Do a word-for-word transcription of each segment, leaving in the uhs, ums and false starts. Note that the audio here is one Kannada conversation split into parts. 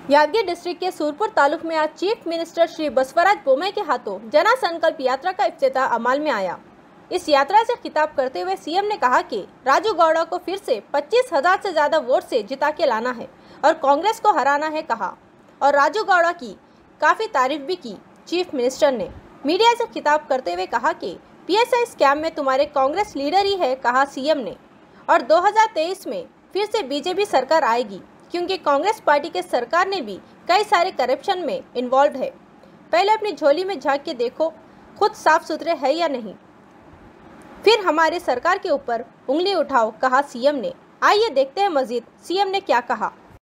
यादगीर डिस्ट्रिक्ट के सूरपुर तालुक में आज चीफ मिनिस्टर श्री बसवराज बोम्मई के हाथों जना संकल्प यात्रा का इफ्तिताह अमल में आया। इस यात्रा से खिताब करते हुए सीएम ने कहा कि राजू गौड़ा को फिर से पच्चीस हजार से ज्यादा वोट से जिता के लाना है और कांग्रेस को हराना है कहा और राजू गौड़ा की काफ़ी तारीफ भी की। चीफ मिनिस्टर ने मीडिया से खिताब करते हुए कहा कि पीएसआई स्कैम में तुम्हारे कांग्रेस लीडर ही है, कहा सीएम ने। और दो हज़ार तेईस में फिर से बीजेपी सरकार आएगी क्योंकि कांग्रेस पार्टी के सरकार ने भी कई सारे करप्शन में इन्वॉल्व है। पहले अपनी झोली में झांक के देखो खुद साफ सुथरे है या नहीं, फिर हमारे सरकार के ऊपर उंगली उठाओ, कहा सीएम ने। आइए देखते हैं मजीद सीएम ने क्या कहा।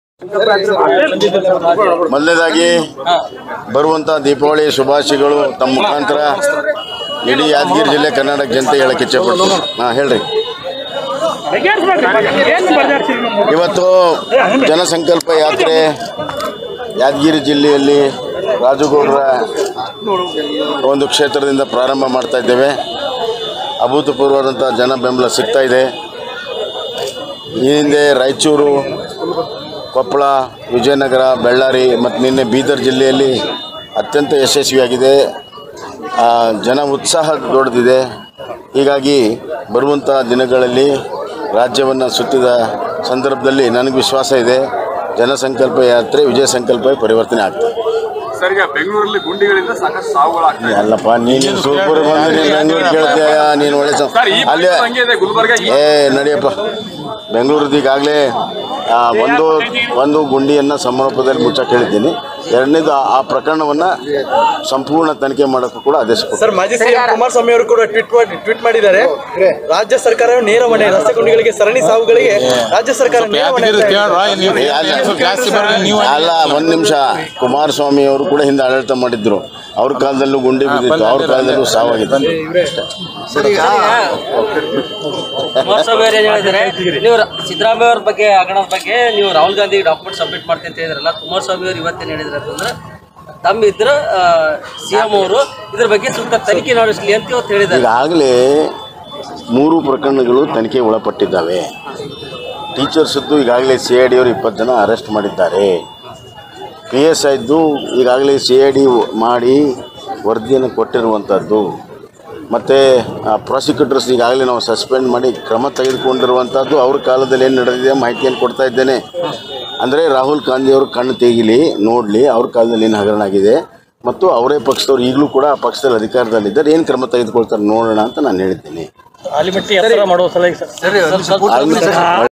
ಮೊದಲನೇದಾಗಿ ಬರುವಂತ ದೀಪಾವಳಿ ಶುಭಾಶಯಗಳು ತಮ್ಮ ಮುಖಾಂತರ ಇಡೀ ಯಾದಗಿರಿ ಜಿಲ್ಲೆ ಕರ್ನಾಟಕ ಜನತೆ ಹೇಳಕ್ಕೆ ಇಚ್ಛೆಪಡ್ತೀನಿ। ಹಾ ಹೇಳ್ರಿ, ಇವತ್ತು ಜನಸಂಕಲ್ಪ ಯಾತ್ರೆ ಯಾದಗಿರಿ ಜಿಲ್ಲೆಯಲ್ಲಿ ರಾಜುಗೌಡರ ಒಂದು ಕ್ಷೇತ್ರದಿಂದ ಪ್ರಾರಂಭ ಮಾಡ್ತಾ ಇದ್ದೇವೆ। ಅಭೂತಪೂರ್ವವಾದಂಥ ಜನ ಬೆಂಬಲ ಸಿಗ್ತಾ ಇದೆ। ಈ ಹಿಂದೆ ರಾಯಚೂರು, ಕೊಪ್ಪಳ, ವಿಜಯನಗರ, ಬಳ್ಳಾರಿ ಮತ್ತು ನಿನ್ನೆ ಬೀದರ್ ಜಿಲ್ಲೆಯಲ್ಲಿ ಅತ್ಯಂತ ಯಶಸ್ವಿಯಾಗಿದೆ। ಜನ ಉತ್ಸಾಹ ದೊಡ್ಡದಿದೆ। ಹೀಗಾಗಿ ಬರುವಂಥ ದಿನಗಳಲ್ಲಿ ರಾಜ್ಯವನ್ನು ಸುತ್ತಿದ ಸಂದರ್ಭದಲ್ಲಿ ನನಗೆ ವಿಶ್ವಾಸ ಇದೆ, ಜನಸಂಕಲ್ಪ ಯಾತ್ರೆ ವಿಜಯ ಸಂಕಲ್ಪ ಪರಿವರ್ತನೆ ಆಗ್ತದೆ। ಸರ್, ಈಗ ಬೆಂಗಳೂರಲ್ಲಿ ಗುಂಡಿಗಳಿಂದ ಸಾಕಷ್ಟು ಸಾವುಗಳಾಗ್ತವೆ। ಅಲ್ಲಪ್ಪ, ನೀನು ಸೂಪರ್ ಬಂದು ನೀನು ಬೆಂಗಳೂರು ಕೇಳ್ತೀಯ, ನೀನು ಒಳ್ಳೆ ಅಲ್ಲೇ ಏ ನಡಿಯಪ್ಪ। ಬೆಂಗಳೂರದ್ದು ಈಗಾಗಲೇ ಒಂದು ಒಂದು ಗುಂಡಿಯನ್ನು ಸಮಾರೋಪದಲ್ಲಿ ಮುಚ್ಚಕ್ಕೆ ಹೇಳಿದ್ದೀನಿ। ಎರಡನೇದು ಆ ಪ್ರಕರಣವನ್ನು ಸಂಪೂರ್ಣ ತನಿಖೆ ಮಾಡೋಕ್ಕೂ ಕೂಡ ಆದೇಶ ಕೊಟ್ಟಿದ್ದಾರೆ। ಸರ್, ಮಾಜಿ ಸಿಎಂ ಕುಮಾರಸ್ವಾಮಿ ಅವರು ಕೂಡ ಟ್ವೀಟ್ ಟ್ವೀಟ್ ಮಾಡಿದ್ದಾರೆ, ರಾಜ್ಯ ಸರ್ಕಾರ ನೇರ ಹೊಣೆ, ರಸ್ತೆ ಗುಂಡಿಗಳಿಗೆ ಸರಣಿ ಸಾವುಗಳಿಗೆ ರಾಜ್ಯ ಸರ್ಕಾರ ನೇರ ಹೊಣೆ। ಅಲ್ಲ, ಒಂದು ನಿಮಿಷ, ಕುಮಾರಸ್ವಾಮಿ ಅವರು ಕೂಡ ಹಿಂದೆ ಆಡಳಿತ ಮಾಡಿದ್ರು, ಅವ್ರ ಕಾಲದಲ್ಲೂ ಗುಂಡಿ ಬಿದ್ದಿತ್ತು, ಅವ್ರ ಕಾಲದಲ್ಲೂ ಸಾವಾಗಿತ್ತು। ಕುಮಾರಸ್ವಾಮಿ ಅವರು ಏನ್ ಹೇಳಿದ್ದಾರೆ, ನೀವು ಸಿದ್ದರಾಮಯ್ಯ ಅವ್ರ ಬಗ್ಗೆ ಹಗರಣದ ಬಗ್ಗೆ ನೀವು ರಾಹುಲ್ ಗಾಂಧಿ ಡಾಕ್ಯುಮೆಂಟ್ ಸಬ್ಮಿಟ್ ಮಾಡ್ತೀನಿ ಅಂತ ಹೇಳಿದ್ರಲ್ಲ, ಕುಮಾರಸ್ವಾಮಿ ಅವರು ಇವತ್ತೇನು ಹೇಳಿದ್ರೆ ಅಂತಂದ್ರೆ ತಮ್ಮ ಇದ್ರ ಸಿಎಂ ಅವರು ಇದ್ರ ಬಗ್ಗೆ ಸೂಕ್ತ ತನಿಖೆ ನಡೆಸಲಿ ಅಂತ ಇವತ್ತು ಹೇಳಿದ್ದಾರೆ। ಈಗಾಗಲೇ ಮೂರು ಪ್ರಕರಣಗಳು ತನಿಖೆ ಒಳಪಟ್ಟಿದ್ದಾವೆ। ಟೀಚರ್ಸದ್ದು ಈಗಾಗಲೇ ಸಿ ಐ ಡಿ ಅವರು ಇಪ್ಪತ್ತು ಜನ ಅರೆಸ್ಟ್ ಮಾಡಿದ್ದಾರೆ। ಪಿ ಎಸ್ ಐದ್ದು ಈಗಾಗಲೇ ಸಿ ಐ ಡಿ ಮಾಡಿ ವರದಿಯನ್ನು ಕೊಟ್ಟಿರುವಂಥದ್ದು, ಮತ್ತು ಪ್ರಾಸಿಕ್ಯೂಟರ್ಸ್ ಈಗಾಗಲೇ ನಾವು ಸಸ್ಪೆಂಡ್ ಮಾಡಿ ಕ್ರಮ ತೆಗೆದುಕೊಂಡಿರುವಂಥದ್ದು, ಅವ್ರ ಕಾಲದಲ್ಲಿ ಏನು ನಡೆದಿದೆ ಮಾಹಿತಿಯನ್ನು ಕೊಡ್ತಾ ಇದ್ದೇನೆ। ಅಂದರೆ ರಾಹುಲ್ ಗಾಂಧಿಯವರು ಕಣ್ಣು ತೆಗಿಲಿ, ನೋಡಲಿ ಅವ್ರ ಕಾಲದಲ್ಲಿ ಏನು ಹಗರಣ ಆಗಿದೆ ಮತ್ತು ಅವರೇ ಪಕ್ಷದವ್ರು ಈಗಲೂ ಕೂಡ ಆ ಪಕ್ಷದಲ್ಲಿ ಅಧಿಕಾರದಲ್ಲಿದ್ದಾರೆ, ಏನು ಕ್ರಮ ತೆಗೆದುಕೊಳ್ತಾರೆ ನೋಡೋಣ ಅಂತ ನಾನು ಹೇಳಿದ್ದೀನಿ।